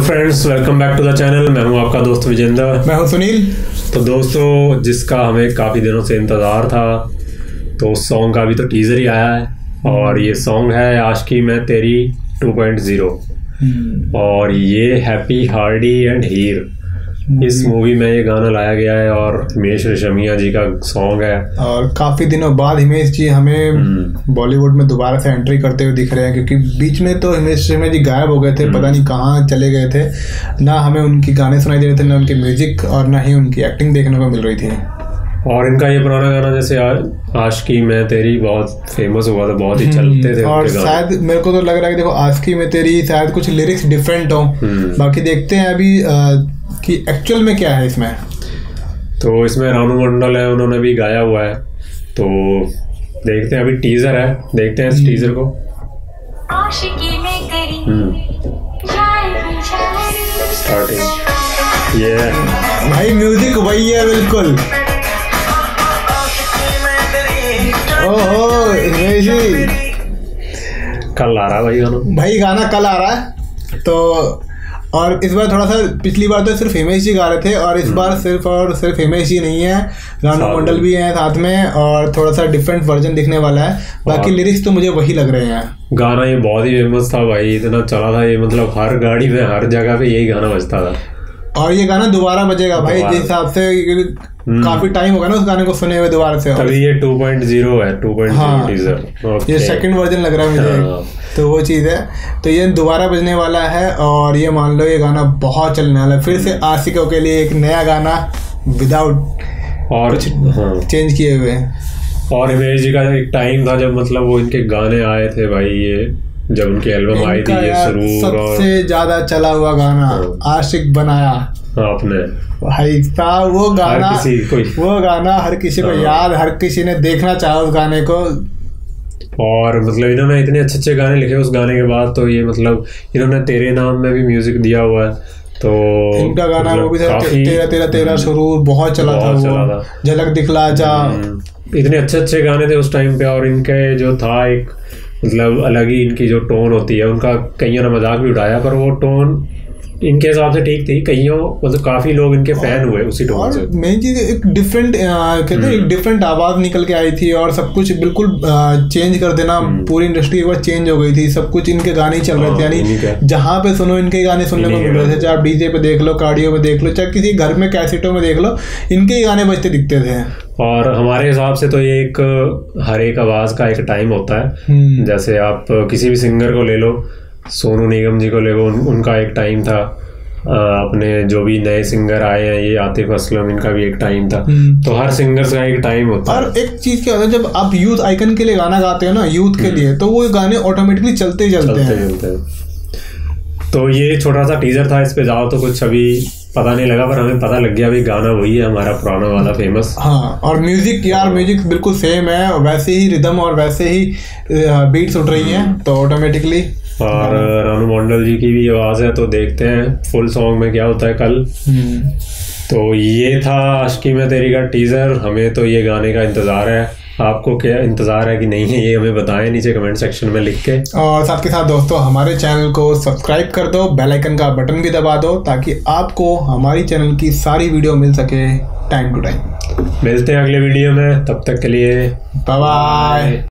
Friends, welcome back to the channel. मैं हूं आपका दोस्त राजेंद्र। मैं हूं सुनील। तो दोस्तों, जिसका हमें काफ़ी दिनों से इंतज़ार था, तो उस सॉन्ग का अभी तो टीज़र ही आया है और ये सॉन्ग है आशिकी में तेरी 2.0 और ये हैप्पी हार्डी एंड हीर इस मूवी में ये गाना लाया गया है और हिमेश रेशमिया जी का सॉन्ग है। और काफ़ी दिनों बाद हिमेश जी हमें बॉलीवुड में दोबारा से एंट्री करते हुए दिख रहे हैं, क्योंकि बीच में तो हिमेश रेशमिया जी गायब हो गए थे, पता नहीं कहाँ चले गए थे। ना हमें उनकी गाने सुनाई दे रहे थे, ना उनके म्यूजिक, और ना ही उनकी एक्टिंग देखने को मिल रही थी। और इनका ये पुराना गाना जैसे आशिकी में तेरी बहुत फेमस हुआ था, बहुत ही चलते थे। और शायद मेरे को तो लग रहा है कि देखो आशिकी में तेरी शायद कुछ लिरिक्स डिफरेंट हो, बाकी देखते हैं अभी कि एक्चुअल में क्या है इसमें। तो इसमें रानू मंडल है, उन्होंने भी गाया हुआ है। तो देखते हैं, अभी टीजर है, देखते हैं इस टीजर को। स्टार्टिंग ये भाई म्यूजिक वही है बिल्कुल। ओहो कल आ रहा है भाई गाना कल आ रहा है। तो और इस बार थोड़ा सा, पिछली बार तो सिर्फ हिमेश जी गा रहे थे और इस बार सिर्फ हिमेश जी नहीं है, रानू मंडल भी हैं साथ में और थोड़ा सा डिफरेंट वर्जन दिखने वाला है। बाकी लिरिक्स तो मुझे वही लग रहे हैं। गाना ये बहुत ही फेमस था भाई, इतना चला था ये, मतलब हर गाड़ी में हर जगह पे यही गाना बजता था। और ये गाना दोबारा बजेगा भाई, जिस हिसाब से काफी टाइम होगा ना उस गाने को सुने हुए दोबारा से। तभी ये 2.0 है, 2.0 टीजर। ये सेकंड वर्जन लग रहा है मुझे। तो वो चीज़ है, तो ये दोबारा बजने वाला है और ये मान लो ये गाना बहुत चलने वाला है। फिर से आशिकों के लिए एक नया गाना विदाउट और कुछ चेंज किए हुए। और हिमेश जी का एक टाइम था जब मतलब वो इनके गाने आए थे भाई, ये जब उनकी एल्बम आई थी, ये सबसे ज्यादा चला हुआ गाना आशिक बनाया आपने भाई साहब। वो गाना हर किसी को याद, हर किसी ने देखना चाहा उस गाने को। और मतलब इन्होंने इतने अच्छे अच्छे गाने लिखे उस गाने के बाद, तो ये मतलब इन्होंने तेरे नाम में भी म्यूजिक दिया हुआ है। तो इनका गाना वो भी था, तेरा तेरा तेरा सुरूर बहुत चला था, झलक दिखला जा। इतने अच्छे अच्छे गाने थे उस टाइम पे। और इनके जो था एक मतलब अलग ही इनकी जो टोन होती है, उनका कईयों ने मजाक भी उठाया, पर वो टोन इनके हिसाब से ठीक थी। कईयों मतलब काफी लोग इनके फैन हुए उसी टोन से। मेन चीज एक डिफरेंट कहते हैं, एक डिफरेंट आवाज निकल के आई थी और सब कुछ बिल्कुल चेंज कर देना। पूरी इंडस्ट्री एक बार चेंज हो गई थी, सब कुछ इनके गाने ही चल रहे थे। यानी जहाँ पे सुनो इनके गाने सुनने को मिल रहे थे, चाहे आप डीजे पे देख लो, कार्डियो में देख लो, चाहे किसी घर में कैसेटों में देख लो, इनके ही गाने बजते दिखते थे। और हमारे हिसाब से तो ये एक हर एक आवाज का एक टाइम होता है। जैसे आप किसी भी सिंगर को ले लो, सोनू निगम जी को ले लो, उनका एक टाइम था। अपने जो भी नए सिंगर आए हैं, ये आतिफ असलम, इनका भी एक टाइम था। तो हर सिंगर का एक टाइम होता है। और एक चीज क्या होता है, जब आप यूथ आइकन के लिए गाना गाते हो ना, यूथ के लिए, तो वो गाने ऑटोमेटिकली चलते हैं। तो ये छोटा सा टीजर था, इस पे जाओ तो कुछ अभी पता नहीं लगा, पर हमें पता लग गया भाई गाना वही है हमारा पुराना वाला फेमस। हाँ, और म्यूजिक यार, म्यूजिक बिल्कुल सेम है, वैसे ही रिदम और वैसे ही बीट्स उठ रही हैं, तो ऑटोमेटिकली। और रानू मंडल जी की भी आवाज है, तो देखते हैं फुल सॉन्ग में क्या होता है कल। तो ये था आशिकी में तेरी का टीजर। हमें तो ये गाने का इंतजार है, आपको क्या इंतजार है कि नहीं है, ये हमें बताएं नीचे कमेंट सेक्शन में लिख के। और साथ के साथ दोस्तों, हमारे चैनल को सब्सक्राइब कर दो, बेल आइकन का बटन भी दबा दो, ताकि आपको हमारी चैनल की सारी वीडियो मिल सके टाइम टू टाइम। मिलते हैं अगले वीडियो में, तब तक के लिए बाय बाय।